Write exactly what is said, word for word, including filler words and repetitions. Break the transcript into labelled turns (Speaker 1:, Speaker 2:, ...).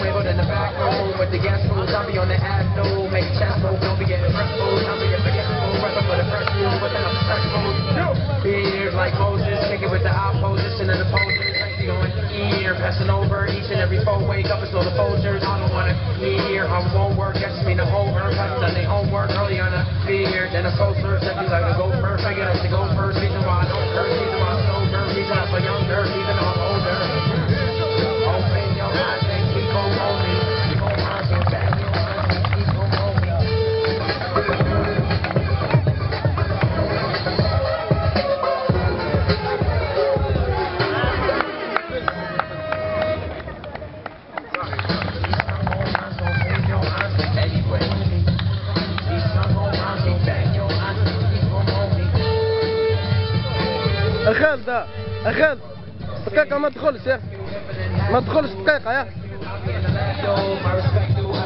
Speaker 1: wiggled in the back room with the gas rules. I'll be on the avenue, make a chest move, don't be getting fretful. I'll be getting forgetful, rapping for the fresh food, within a fresh food. Beard like Moses, kick it with the opposition of the poses. Sexy going here, passing over each and every foe. Wake up and slow the Folgers. I don't wanna hear, I won't work. Yes, me the whole earth hasn't done their homework. Early on a beard, then a soldier. Sexy like a go first, I get up to go first. Reason why I don't curse, reason why I'm sober, reason I'm so younger, reason I'm older. Open your eyes and keep on rolling. Keep on rising, back your eyes and keep on rolling.
Speaker 2: خالد خالد دقيقة ما تدخلش يا ما تدخلش دقيقة يا